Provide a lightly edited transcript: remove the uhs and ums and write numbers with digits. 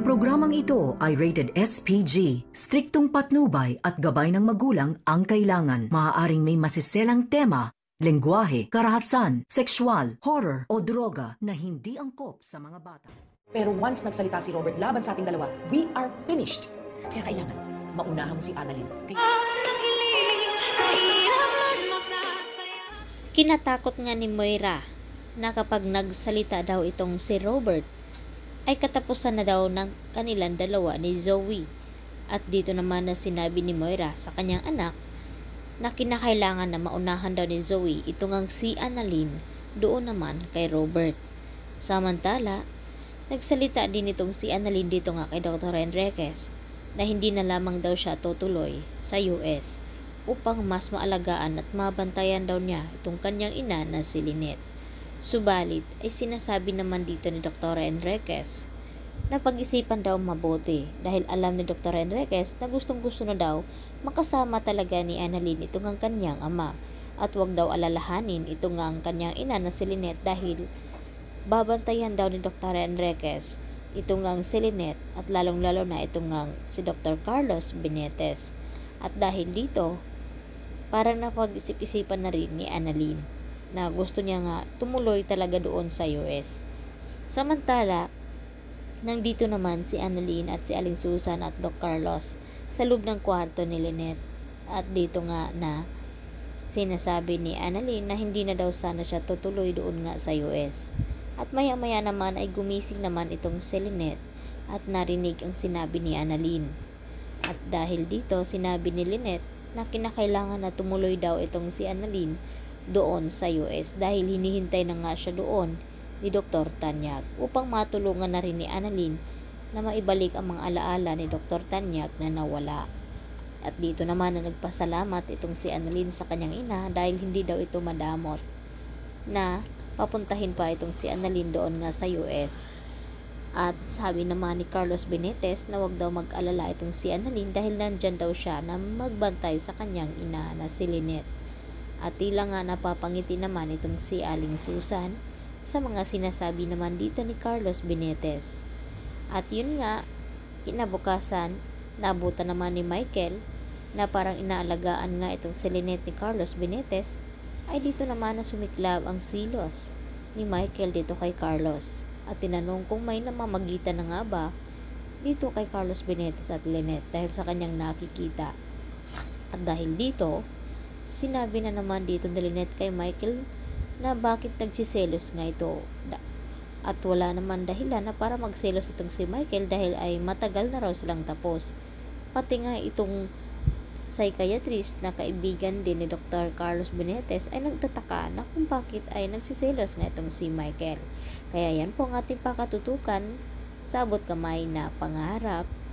Programang ito ay rated SPG. Striktong patnubay at gabay ng magulang ang kailangan. Maaaring may masiselang tema, lengguwahe, karahasan, sexual, horror o droga na hindi angkop sa mga bata. Pero once nagsalita si Robert laban sa ating dalawa, we are finished. Kaya kailangan, maunahan mo si Annalyn. Kinatakot nga ni Moira na kapag nagsalita daw itong si Robert, ay katapusan na daw ng kanilang dalawa ni Zoe. At dito naman na sinabi ni Moira sa kanyang anak na kinakailangan na maunahan daw ni Zoe ito ngang si Annalyn doon naman kay Robert. Samantala, nagsalita din itong si Annalyn dito nga kay Dr. Enriquez na hindi na lamang daw siya tutuloy sa US upang mas maalagaan at mabantayan daw niya itong kanyang ina na si Lynette. Subalit ay sinasabi naman dito ni Dr. Enriquez na pag-isipan daw mabuti dahil alam ni Dr. Enriquez na gustong-gusto na daw makasama talaga ni Annalyn ito ngang kanyang ama at wag daw alalahanin ito ngang kanyang ina na si Lynette dahil babantayan daw ni Dr. Enriquez ito ngang si Lynette at lalong-lalo na ito ngang si Dr. Carlos Benitez. At dahil dito, parang napag-isip-isipan na rin ni Annalyn na gusto niya nga tumuloy talaga doon sa US. Samantala, nandito naman si Annalyn at si Aling Susan at Doc Carlos sa loob ng kwarto ni Lynette. At dito nga na sinasabi ni Annalyn na hindi na daw sana siya tutuloy doon nga sa US. At maya-maya naman ay gumising naman itong si Lynette at narinig ang sinabi ni Annalyn. At dahil dito, sinabi ni Lynette na kinakailangan na tumuloy daw itong si Annalyn doon sa US dahil hinihintay na nga siya doon ni Dr. Tanyag upang matulungan na rin ni Annalyn na maibalik ang mga alaala ni Dr. Tanyag na nawala. At dito naman na nagpasalamat itong si Annalyn sa kanyang ina dahil hindi daw ito madamot na papuntahin pa itong si Annalyn doon nga sa US. At sabi naman ni Carlos Benitez na wag daw mag-alala itong si Annalyn dahil nandyan daw siya na magbantay sa kanyang ina na si Lynette. At tila nga napapangiti naman itong si Aling Susan sa mga sinasabi naman dito ni Carlos Benitez. At yun nga, kinabukasan, nabutan naman ni Michael na parang inaalagaan nga itong si Lynette ni Carlos Benitez, ay dito naman na sumiklab ang silos ni Michael dito kay Carlos. At tinanong kung may namamagitan na nga ba dito kay Carlos Benitez at Lynette dahil sa kanyang nakikita. At dahil dito, sinabi na naman dito ni Lynette kay Michael na bakit nagsiselos nga ito. At wala naman dahilan na para magselos itong si Michael dahil ay matagal na raw silang tapos. Pati nga itong psychiatrist na kaibigan din ni Dr. Carlos Benitez ay nagtataka na kung bakit ay nagsiselos nga itong si Michael. Kaya yan po ang ating pakatutukan sa abot kamay na pangarap.